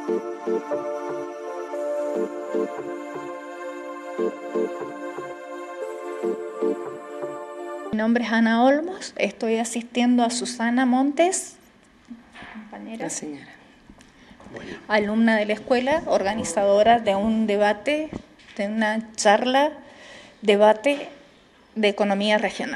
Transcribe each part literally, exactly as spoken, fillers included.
Mi nombre es Ana Olmos, estoy asistiendo a Susana Montes, compañera, La señora. alumna de la escuela, organizadora de un debate, de una charla, debate de economía regional.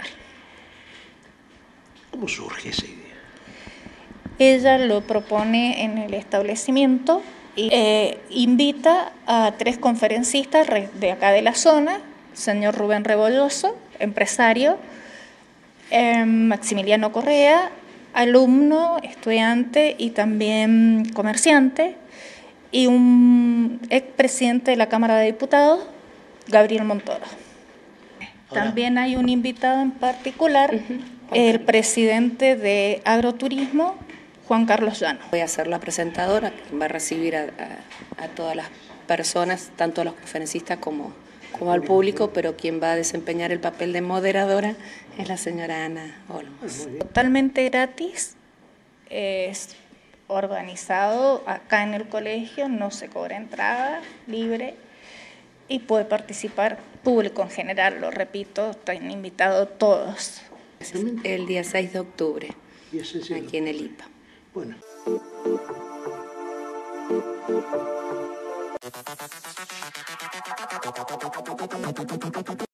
¿Cómo surge esa idea? Ella lo propone en el establecimiento y eh, invita a tres conferencistas de acá de la zona, señor Rubén Rebolloso, empresario, eh, Maximiliano Correa, alumno, estudiante y también comerciante, y un expresidente de la Cámara de Diputados, Gabriel Montoro. Ahora, También hay un invitado en particular, uh-huh. el presidente de Agroturismo, Juan Carlos Llano. Voy a ser la presentadora, que va a recibir a, a, a todas las personas, tanto a los conferencistas como, como al público, pero quien va a desempeñar el papel de moderadora es la señora Ana Olmos. Totalmente gratis, es organizado acá en el colegio, no se cobra entrada, libre, y puede participar público en general, lo repito, están invitados todos. El día seis de octubre, aquí en el I P A. Bueno.